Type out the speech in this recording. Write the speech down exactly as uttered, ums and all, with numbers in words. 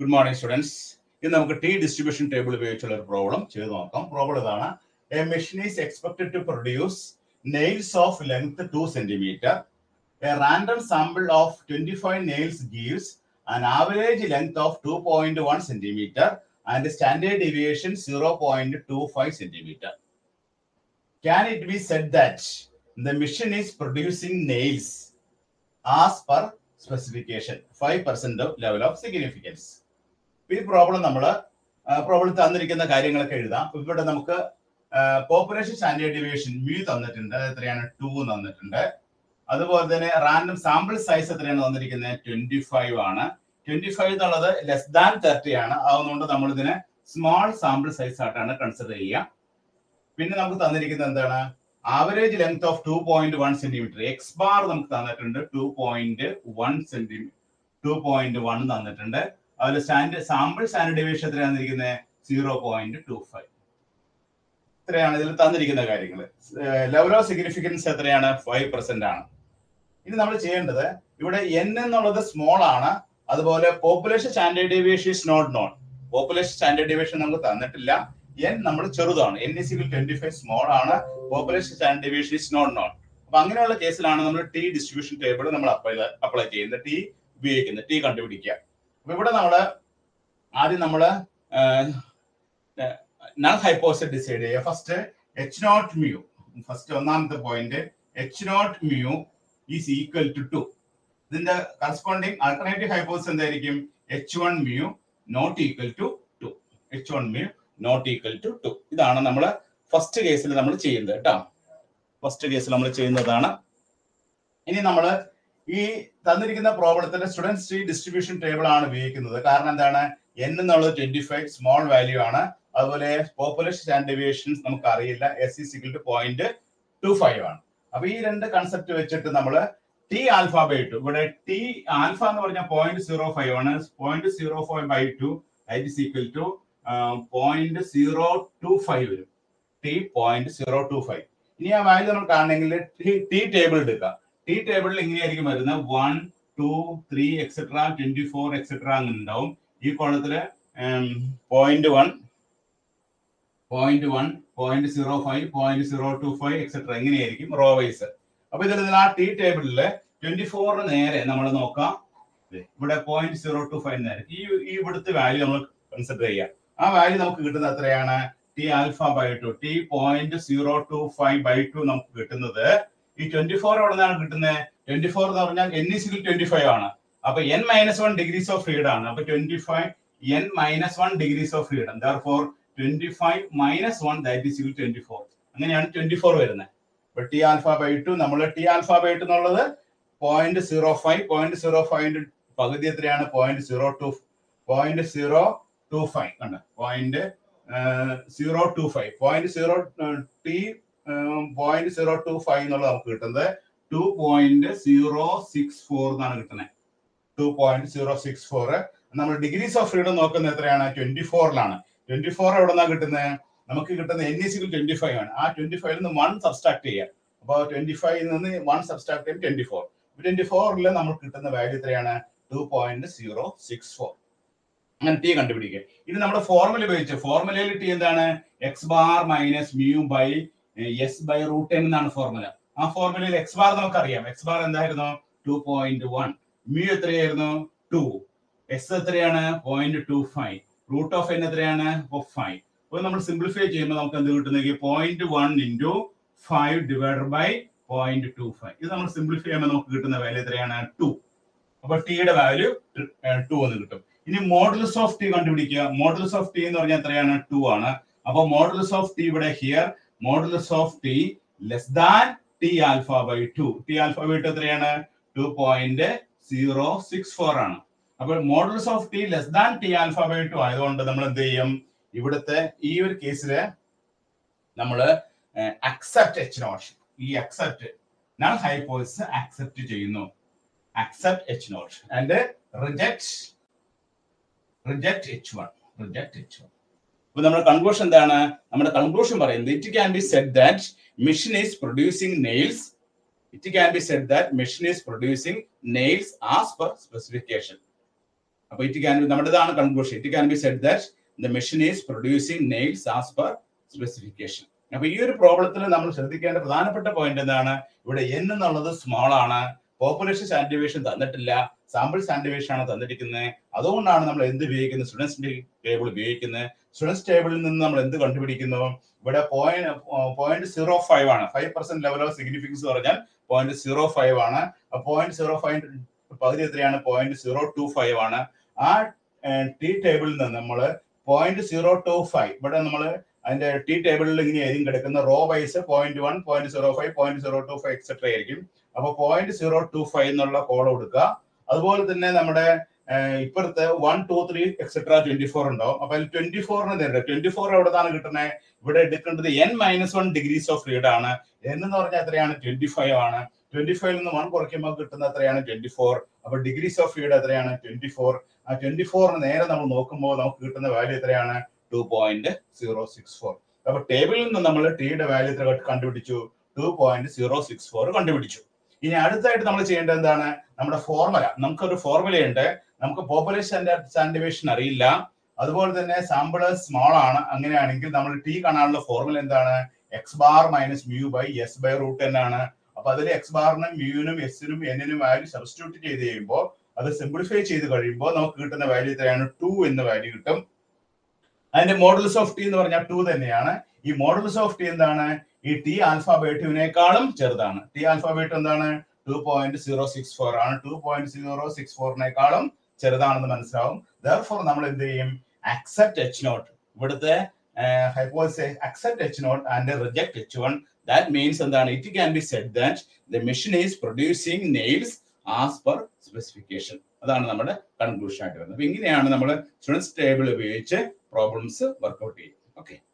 Good morning, students. In the T distribution table, problem. Problem a machine is expected to produce nails of length two centimeter. A random sample of twenty-five nails gives an average length of two point one centimeter and standard deviation zero point two five centimeter. Can it be said that the machine is producing nails as per specification? five percent of level of significance. This problem we problem തന്നിരിക്കുന്ന കാര്യങ്ങളൊക്കെ എഴുതാം. ഇവിടെ നമുക്ക് population standard deviation mu തന്നിട്ടുണ്ട്. എത്രയാണ്? two തന്നിട്ടുണ്ട്. അതുപോലെ തന്നെ റാൻഡം സാമ്പിൾ സൈസ് എത്രയാണ് തന്നിരിക്കുന്നത്? twenty-five ആണ്. twenty-five എന്നുള്ളത് ലെസ് ദാൻ thirty ആണ്. അതുകൊണ്ട് നമ്മൾ ഇതിനെ സ്മോൾ സാമ്പിൾ സൈസ് ആയിട്ടാണ് കൺസിഡർ ചെയ്യുക. പിന്നെ നമുക്ക് തന്നിരിക്കുന്നത് എന്താണ്? Average length of two point one centimetre. X bar നമുക്ക് തന്നിട്ടുണ്ട് two point one centimetre two point one തന്നിട്ടുണ്ട്. അതിൽ സ്റ്റാൻഡേർഡ് സാമ്പിൾ സ്റ്റാൻഡേർഡ് ഡീവിയേഷൻ എത്രയാണ് തന്നിരിക്കുന്നത്? zero point two five. ഇത്രയാണ് ഇതിൽ തന്നിരിക്കുന്ന കാര്യങ്ങൾ. ലെവൽ ഓഫ് സിഗ്നിഫിക്കൻസ് എത്രയാണ്? five percent ആണ്. ഇനി നമ്മൾ ചെയ്യേണ്ടത് ഇവിടെ n എന്നുള്ളത് സ്മോൾ ആണ്. അതുപോലെ population standard deviation is not known. Population standard deviation നമുക്ക് തന്നിട്ടില്ല. n നമ്മൾ ചെറുതാണ്. n is equal to twenty-five small ആണ്. Population standard deviation is not known. അപ്പൊ അങ്ങനെയുള്ള കേസിലാണ് നമ്മൾ ടി ഡിസ്ട്രിബ്യൂഷൻ ടേബിൾ നമ്മൾ അപ്ലൈ അപ്ലൈ ചെയ്യുന്നത്. ടി ഉപയോഗിക്കുന്നത് ടി കണ്ടുപിടിക്കുക. അപ്പൊ ഇവിടെ നമ്മള് ആദ്യം നമ്മള് നൾ ഹൈപ്പോത്തസിസ് ഡിസൈഡ് ചെയ്യുക. First H naught mu. First ഒന്നാമത്തെ point H naught mu is equal to two. ഇതിന്റെ കറസ്പോണ്ടിങ് ആൾട്ടർനേറ്റീവ് ഹൈപ്പോത്തസിസ് എന്തായിരിക്കും? H one mu not equal to two. H one mu not equal to two. ഇതാണ് നമ്മൾ first കേസിൽ നമ്മൾ ചെയ്യുന്നത് കേട്ടോ. First കേസിൽ നമ്മൾ ചെയ്യുന്നതാണ്. ഇനി നമ്മൾ ഈ തന്നിരിക്കുന്ന പ്രോബ്ലത്തിന്റെ സ്റ്റുഡൻസ് ട്രീ ഡിസ്ട്രിബ്യൂഷൻ ടേബിൾ ആണ് ഉപയോഗിക്കുന്നത്. കാരണം എന്താണ്? n എന്നുള്ളത് twenty-five സ്മോൾ വാല്യൂ ആണ്. അതുപോലെ പോപ്പുലേഷൻ സ്റ്റാൻഡേർഡ് ഡീവിയേഷൻ നമുക്ക് അറിയില്ല. s is equal to zero point two five ആണ്. അപ്പൊ ഈ രണ്ട് കൺസെപ്റ്റ് വെച്ചിട്ട് നമ്മൾ ടി ആൽഫ ബൈ ടു, ഇവിടെ ടി ആൽഫ എന്ന് പറഞ്ഞാൽ പോയിന്റ് സീറോ ഫൈവ് ആണ്. Point zero five by two that is equal to point zero two five വരും. T point zero two five. ഇനി ആ വാല്യൂ നമ്മൾ കാണണമെങ്കിൽ ടി ടേബിൾ എടുക്കുക. ടി ടേബിളിൽ ഇങ്ങനെയായിരിക്കും വരുന്നത്. One two three etcetera twenty four etcetera അങ്ങനെ ഉണ്ടാവും. ഈ കോളത്തില് point one point one point zero five point zero two five etcetera എങ്ങനെയായിരിക്കും റോ വൈസ്. അപ്പൊ ഇതിൽ ആ ടി ടേബിളില് ട്വന്റി ഫോറിന് നേരെ നമ്മൾ നോക്കാം. ഇവിടെ പോയിന്റ് സീറോ ടു ഫൈവ് നേരെ ഈ ഈ ഇവിടുത്തെ വാല്യൂ നമ്മൾ കൺസിഡർ ചെയ്യാം. ആ വാല്യൂ നമുക്ക് കിട്ടുന്നത് എത്രയാണ്? T alpha by two. T point zero two five by two നമുക്ക് കിട്ടുന്നത്. ഈ ട്വന്റി ഫോർ എവിടെ നിന്നാണ് കിട്ടുന്നത്? ട്വന്റി ഫോർ എന്ന് പറഞ്ഞാൽ എൻ ഈക്വൽ ട്വന്റി ഫൈവ് ആണ്. അപ്പൊ n minus one degrees of freedom ആണ്. അപ്പൊ twenty five n minus one degrees of freedom. Therefore twenty five minus one that is equal twenty four. അങ്ങനെയാണ് ട്വന്റി ഫോർ വരുന്നത്. അപ്പൊ t alpha by two നമ്മൾ t alpha by two എന്നുള്ളത് point zero five point zero ഫൈവിന്റെ പകുതി എത്രയാണ്? Point zero two point zero two five കണ്ട point zero two five point zero t point zero two five എന്നുള്ളത് നമുക്ക് കിട്ടുന്നത് two point zero six four എന്നാണ് കിട്ടുന്നത്. Two point zero six four. നമ്മൾ ഡിഗ്രീസ് ഓഫ് ഫ്രീഡം നോക്കുന്നത് എത്രയാണ്? Twenty ഫോറിലാണ്. Twenty four എവിടെ നിന്നാണ് കിട്ടുന്നത്? നമുക്ക് കിട്ടുന്നത് n is equal twenty five ആണ്. ആ ട്വന്റി ഫൈവിൽ നിന്ന് വൺ സബ്സ്ട്രാക്ട് ചെയ്യാം. അപ്പോൾ ട്വന്റി ഫൈവിൽ നിന്ന് വൺ സബ്സ്ട്രാക്ട് ചെയ്യും ട്വന്റി ഫോർ. ട്വന്റി ഫോറിൽ നമുക്ക് കിട്ടുന്ന വാല്യൂ എത്രയാണ്? Two point zero six four. അങ്ങനെ ടി കണ്ടുപിടിക്കുക. ഇത് നമ്മുടെ ഫോർമുല ഉപയോഗിച്ച് ഫോർമുലയിൽ ടി എന്താണ്? X bar minus mu by s by root n എന്നാണ് ഫോർമുല. ആ ഫോർമുലയിൽ എക്സ് ബാർ നമുക്കറിയാം. എക്സ് ബാർ എന്തായിരുന്നു? Two point one. മ്യൂ എത്രയായിരുന്നു? ടു. എസ് എത്രയാണ്? Point two five. Root of n എത്രയാണ്? ഫൈവ്. അപ്പൊ നമ്മൾ സിംപ്ലിഫൈ ചെയ്യുമ്പോൾ നമുക്ക് എന്ത് കിട്ടുന്നെങ്കിൽ point one into five divide by point two five. ഇത് നമ്മൾ സിംപ്ലിഫൈ ചെയ്യുമ്പോൾ നമുക്ക് കിട്ടുന്ന വാല്യൂ എത്രയാണ്? ടു. അപ്പൊ ടിയുടെ വാല്യൂ ടു എന്ന് കിട്ടും. ഇനി മോഡുലസ് ഓഫ് ടി കണ്ടുപിടിക്കുക. മോഡുലസ് ഓഫ് ടി എന്ന് പറഞ്ഞാൽ എത്രയാണ്? ടു ആണ്. അപ്പൊ മോഡുലസ് ഓഫ് ടി ഇവിടെ here modulus of t less than t alpha by two. T alpha by two എത്രയാണ്? Two point zero six four ആണ്. അപ്പോൾ modulus of t less than t alpha by two ആയതുകൊണ്ട് നമ്മൾ എന്ത് ചെയ്യും? ഇവിടുത്തെ ഈ ഒരു കേസില് നമ്മൾ അക്സെപ്റ്റ് എച്ച് നോട്ട്. ഈ അക്സെപ്റ്റ് നൾ ഹൈപ്പോത്തസിസ് അക്സെപ്റ്റ് ചെയ്യുന്നു. Accept H naught and reject reject H one. Reject H one. അപ്പൊ നമ്മുടെ കൺക്ലൂഷൻ എന്താണ്? നമ്മുടെ കൺക്ലൂഷൻ പറയുന്നത് it can be said that machine is producing nails. It can be said that machine is producing nails as per specification. അപ്പൊ it can be നമ്മുടേതാണ് conclusion. It can be said that the machine is producing nails as per specification. അപ്പൊ ഈ ഒരു പ്രോബ്ലത്തിൽ നമ്മൾ ശ്രദ്ധിക്കേണ്ട പ്രധാനപ്പെട്ട point എന്താണ്? ഇവിടെ n എന്നുള്ളത് സ്മോൾ ആണ്, പോപ്പുലേഷൻ സ്റ്റാൻഡിവേഷൻ തന്നിട്ടില്ല, സാമ്പിൾ സ്റ്റാൻഡിവേഷൻ ആണ് തന്നിരിക്കുന്നത്. അതുകൊണ്ടാണ് നമ്മൾ എന്ത് ഉപയോഗിക്കുന്നത്? സ്റ്റുഡൻസ് ടേബിൾ ഉപയോഗിക്കുന്നത്. സ്റ്റുഡൻസ് ടേബിളിൽ നിന്ന് നമ്മൾ എന്ത് കണ്ടുപിടിക്കുന്നു? ഇവിടെ പോയിന്റ് പോയിന്റ് സീറോ ഫൈവ് ആണ്. Five percent level of significance പറഞ്ഞാൽ പോയിന്റ് സീറോ ഫൈവ് ആണ്. പോയിന്റ് സീറോ ഫൈവ് പകുതി എത്രയാണ്? പോയിന്റ് സീറോ ടു ഫൈവ് ആണ്. ആ ടി ടേബിളിൽ നിന്ന് നമ്മൾ പോയിന്റ് സീറോ ടു ഫൈവ് ഇവിടെ നമ്മൾ അതിന്റെ ടി ടേബിളിൽ ഇങ്ങനെ ആയിരിക്കും കിടക്കുന്ന row wise point one, point zero five, point zero two five etcetera ആയിരിക്കും. അപ്പൊ പോയിന്റ് സീറോ ടു ഫൈവ് എന്നുള്ള കോൾ കൊടുക്കുക. അതുപോലെ തന്നെ നമ്മുടെ ഇപ്പുറത്ത് one two three etcetera twenty four ഉണ്ടാവും. അപ്പൊ അതിൽ ട്വന്റി ഫോറിന് നേരിട്ട് ട്വന്റി ഫോർ എവിടെയാണ് കിട്ടുന്നത്? ഇവിടെ എടുക്കേണ്ടത് n minus one degrees of freedom ആണ്. എൻ എന്ന് പറഞ്ഞാൽ എത്രയാണ്? ട്വന്റി ഫൈവ് ആണ്. ട്വന്റി ഫൈവിൽ നിന്ന് വൺ കുറയ്ക്കുമ്പോൾ കിട്ടുന്ന എത്രയാണ്? Twenty four. അപ്പൊ ഡിഗ്രീസ് ഓഫ് ഫ്രീഡം എത്രയാണ്? Twenty four. ആ ട്വന്റി ഫോറിന് നേരെ നമ്മൾ നോക്കുമ്പോൾ നമുക്ക് കിട്ടുന്ന വാല്യൂ എത്രയാണ്? Two point zero six four. അപ്പൊ ടേബിളിൽ നിന്ന് നമ്മൾ ടിയുടെ വാല്യൂ എത്ര കണ്ടുപിടിച്ചു? Two point zero six four കണ്ടുപിടിച്ചു. ഇനി അടുത്തായിട്ട് നമ്മൾ ചെയ്യേണ്ടത് എന്താണ്? നമ്മുടെ ഫോർമുല. നമുക്കൊരു ഫോർമുലയുണ്ട്. നമുക്ക് പോപ്പുലേഷൻ സ്റ്റാൻഡിവേഷൻ അറിയില്ല, അതുപോലെ തന്നെ സാമ്പിൾ സ്മോൾ ആണ്. അങ്ങനെയാണെങ്കിൽ നമ്മൾ ടി കാണാനുള്ള ഫോർമുല എന്താണ്? X bar minus mu by s by root n ആണ്. അപ്പൊ അതിൽ എക്സ് ബാറിനും മ്യൂവിനും എസിനും എന്നിനും വാല്യൂ സബ്സ്റ്റിറ്റ്യൂട്ട് ചെയ്ത് കഴിയുമ്പോൾ, അത് സിംപ്ലിഫൈ ചെയ്ത് കഴിയുമ്പോൾ നമുക്ക് കിട്ടുന്ന വാല്യൂ എത്രയാണ്? ടു എന്ന വാല്യൂ കിട്ടും. അതിന്റെ മോഡുലസ് ഓഫ് ടി എന്ന് പറഞ്ഞാൽ ടു തന്നെയാണ്. ഈ മോഡുലസ് ഓഫ് ടി എന്താണ്? ഈ ടി ആൽഫാബേറ്റുവിനേക്കാളും ചെറുതാണ്. ടി ആൽഫാബേറ്റ് എന്താണ്? Two point zero six four ആണ്. ടു പോയിന്റ് സീറോ സിക്സ് ഫോറിനേക്കാളും ചെറുതാണെന്ന് മനസ്സിലാവും. therefore നമ്മൾ എന്ത് ചെയ്യും? Accept H naught. ഇവിടുത്തെ hypothesis accept H naught and reject H one. That means എന്താണ്? It can be said that the machine is producing nails as per specification. അതാണ് നമ്മുടെ കൺക്ലൂഷൻ ആയിട്ട് വരുന്നത്. അപ്പൊ ഇങ്ങനെയാണ് നമ്മൾ സ്റ്റുഡൻസ് ടേബിൾ ഉപയോഗിച്ച് പ്രോബ്ലംസ് വർക്ക്ഔട്ട് ചെയ്യും. ഓക്കെ.